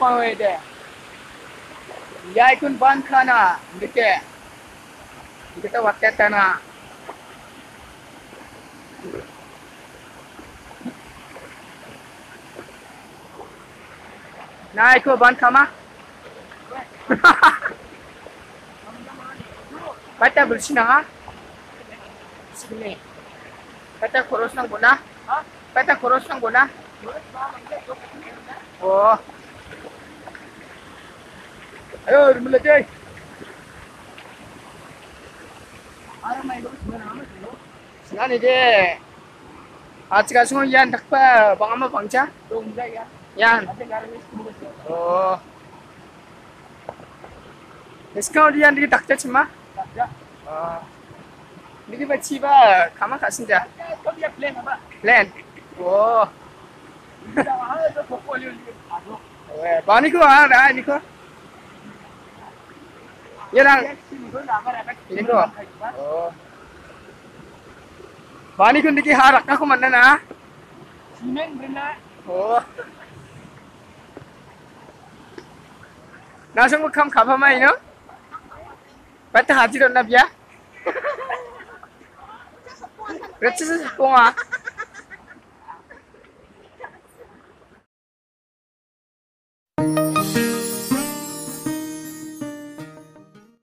pawe de. Ya ikun ban khana dike. Kita waktu tanah. Nah, ikut ban kama. Baca bersih na. Sini. Baca koros nang guna. Baca koros nang guna. Oh. Ayo, mulai. Senang ni deh. Aja semua yang tak apa, bang ama bangsa. Yan. Oh. Sekarang dia yang tak cuma. Oh. Ini macam apa? Kamu kasih dia. Plan. Oh. Bani ko ada ni ko. Yang ini ko. Oh. Bani ko ni harak aku mana na? Simen benar. Oh. Nasi mu kam kapa mai no? Bata haji ron na biya? Receh sepuang ah.